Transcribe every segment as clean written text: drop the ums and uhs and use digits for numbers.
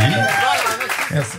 Merci.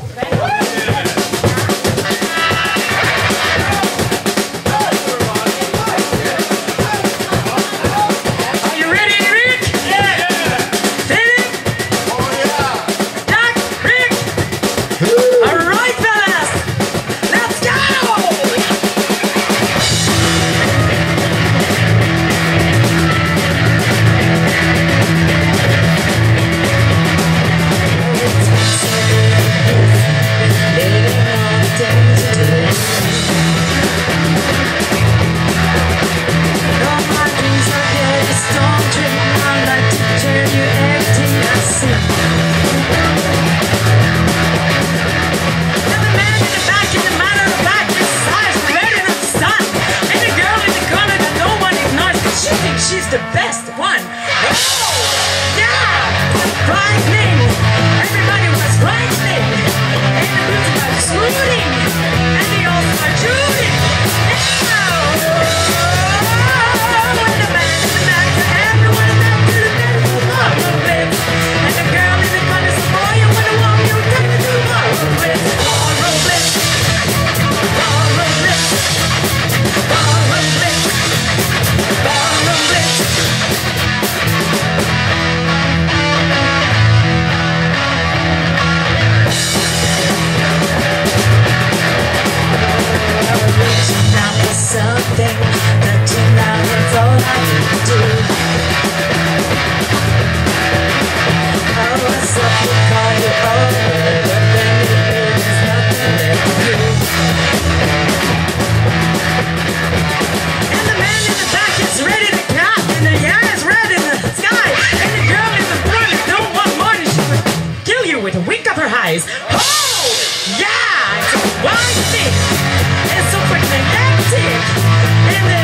She's the best one. Oh, yeah, frightening. Everybody was frightening, and the boots were exploding, and they all started shooting. Yeah. When the band in the back, everyone back to the beautiful ballroom bits, and the girl in the front is a boy, and when the woman you take it to the ballroom bits, ballroom bits, ballroom bits, ballroom bits, ballroom bits. Something that you now it's all I can do. I was up to call you over, but then there's nothing left to do. And the man in the back is ready to clap, and the air is red in the sky, and the girl in the front don't want more than she would kill you with a wink of her eyes. Oh, yeah, it's a wild thing. It's so freaking hectic. And